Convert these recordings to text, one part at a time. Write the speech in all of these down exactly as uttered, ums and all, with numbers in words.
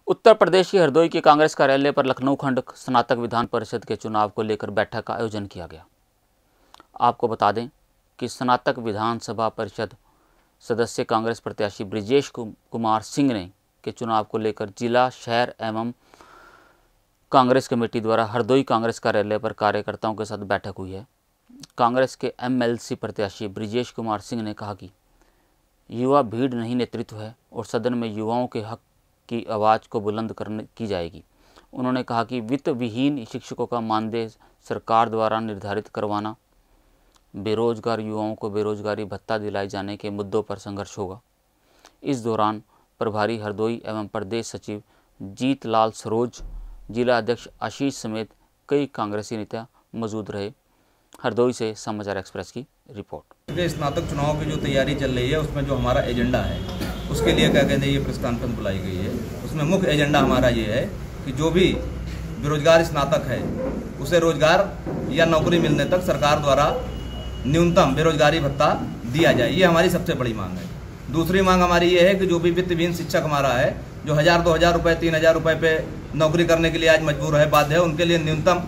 उत्तर प्रदेश की हरदोई के कांग्रेस कार्यालय पर लखनऊ खंड स्नातक विधान परिषद के चुनाव को लेकर बैठक का आयोजन किया गया। आपको बता दें कि स्नातक विधानसभा परिषद सदस्य कांग्रेस प्रत्याशी ब्रिजेश कुमार सिंह ने के चुनाव को लेकर जिला शहर एवं कांग्रेस कमेटी द्वारा हरदोई कांग्रेस कार्यालय पर कार्यकर्ताओं के साथ बैठक हुई है। कांग्रेस के एमएलसी प्रत्याशी ब्रिजेश कुमार सिंह ने कहा कि युवा भीड़ नहीं नेतृत्व है और सदन में युवाओं के हक की आवाज़ को बुलंद करने की जाएगी। उन्होंने कहा कि वित्त विहीन शिक्षकों का मानदेय सरकार द्वारा निर्धारित करवाना, बेरोजगार युवाओं को बेरोजगारी भत्ता दिलाए जाने के मुद्दों पर संघर्ष होगा। इस दौरान प्रभारी हरदोई एवं प्रदेश सचिव जीत लाल सरोज, जिला अध्यक्ष आशीष समेत कई कांग्रेसी नेता मौजूद रहे। हरदोई से समाचार एक्सप्रेस की रिपोर्ट। स्नातक चुनाव की जो तैयारी चल रही है उसमें जो हमारा एजेंडा है उसके लिए क्या कहते हैं ये प्रेस कॉन्फ्रेंस बुलाई गई है। उसमें मुख्य एजेंडा हमारा ये है कि जो भी बेरोजगार स्नातक है उसे रोजगार या नौकरी मिलने तक सरकार द्वारा न्यूनतम बेरोजगारी भत्ता दिया जाए, ये हमारी सबसे बड़ी मांग है। दूसरी मांग हमारी ये है कि जो भी वित्तविहीन शिक्षक हमारा है, जो हज़ार दो हज़ार रुपये तीन हज़ार रुपये पे नौकरी करने के लिए आज मजबूर है, बाध्य है, उनके लिए न्यूनतम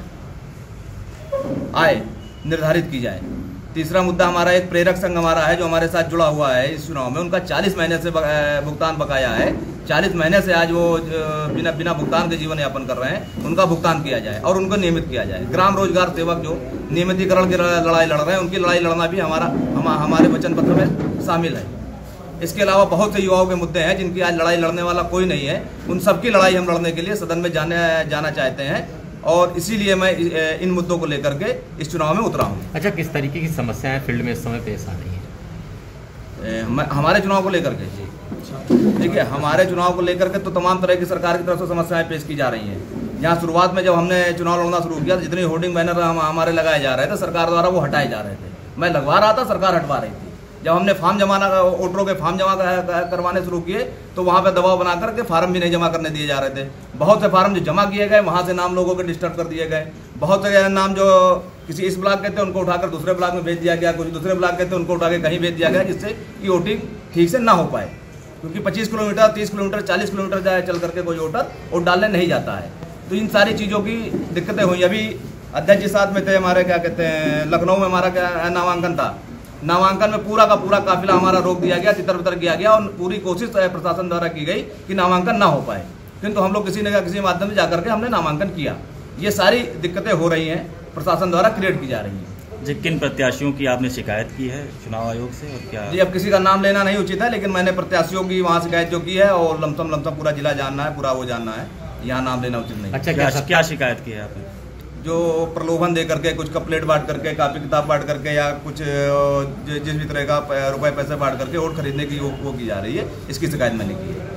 आय निर्धारित की जाए। तीसरा मुद्दा हमारा एक प्रेरक संघ हमारा है जो हमारे साथ जुड़ा हुआ है इस चुनाव में, उनका चालीस महीने से भुगतान बकाया है। चालीस महीने से आज वो बिना बिना भुगतान के जीवन यापन कर रहे हैं, उनका भुगतान किया जाए और उनको नियमित किया जाए। ग्राम रोजगार सेवक जो नियमितीकरण की लड़ाई लड़ रहे हैं, उनकी लड़ाई लड़ना भी हमारा हम, हमारे वचन पत्र में शामिल है। इसके अलावा बहुत से युवाओं के मुद्दे हैं जिनकी आज लड़ाई लड़ने वाला कोई नहीं है, उन सबकी लड़ाई हम लड़ने के लिए सदन में जाने जाना चाहते हैं और इसीलिए मैं इन मुद्दों को लेकर के इस चुनाव में उतरा हूँ। अच्छा, किस तरीके की समस्याएं फील्ड में इस समय पेश आ रही हैं हमारे चुनाव को लेकर के? देखिए, हमारे चुनाव को लेकर के तो तमाम तरह की सरकार की तरफ से समस्याएं पेश की जा रही हैं। यहाँ शुरुआत में जब हमने चुनाव लड़ना शुरू किया तो जितने होर्डिंग बैनर हम हमारे लगाए जा रहे थे सरकार द्वारा वो हटाए जा रहे थे। मैं लगवा रहा था, सरकार हटवा रही थी। जब हमने फार्म जमाना वोटरों के फार्म जमा करवाने शुरू किए तो वहाँ पे दबाव बना करके फार्म भी नहीं जमा करने दिए जा रहे थे। बहुत से फार्म जो जमा किए गए वहाँ से नाम लोगों के डिस्टर्ब कर दिए गए। बहुत से नाम जो किसी इस ब्लॉक के थे उनको उठाकर दूसरे ब्लॉक में भेज दिया गया, कुछ दूसरे ब्लॉक के थे उनको उठा के कहीं भेज दिया गया, जिससे कि वोटिंग ठीक से ना हो पाए। क्योंकि पच्चीस किलोमीटर तीस किलोमीटर चालीस किलोमीटर जाए चल करके कोई वोटर वोट डालने नहीं जाता है। तो इन सारी चीज़ों की दिक्कतें हुई। अभी अध्यक्ष जी साथ में थे हमारे, क्या कहते हैं, लखनऊ में हमारा क्या नामांकन था। नामांकन में पूरा का पूरा काफिला हमारा रोक दिया गया, तितर बितर किया गया और पूरी कोशिश प्रशासन द्वारा की गई कि नामांकन ना हो पाए, किंतु हम लोग किसी न किसी माध्यम से जाकर के हमने नामांकन किया। ये सारी दिक्कतें हो रही हैं, प्रशासन द्वारा क्रिएट की जा रही हैं। जी, किन प्रत्याशियों की आपने शिकायत की है चुनाव आयोग से और क्या? जी, अब किसी का नाम लेना नहीं उचित है, लेकिन मैंने प्रत्याशियों की वहाँ शिकायत जो की है और लमसम लमसम पूरा जिला जानना है, पूरा वो जानना है, यहाँ नाम लेना उचित नहीं। अच्छा, क्या क्या शिकायत की है आपने? जो प्रलोभन दे करके, कुछ कपलेट बांट करके, कापी किताब बांट करके या कुछ जिस भी तरह का रुपए पैसे बांट करके वोट खरीदने की वो, वो की जा रही है, इसकी शिकायत मैंने की है।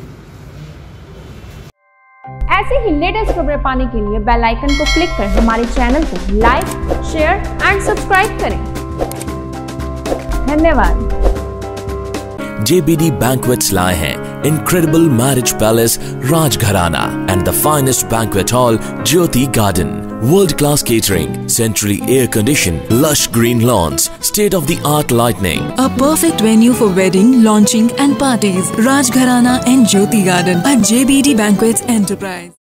ऐसे ही लेटेस्ट खबरें पाने के लिए बेल आइकन को क्लिक कर हमारे चैनल को लाइक, शेयर एंड सब्सक्राइब करें। धन्यवाद। J B D Banquets लाए हैं Incredible Marriage Palace Rajgharana and the finest banquet hall Jyoti Garden. World-class catering, centrally air-conditioned, lush green lawns, state-of-the-art lighting. A perfect venue for wedding, launching and parties. Rajgharana and Jyoti Garden at J B D Banquets Enterprise.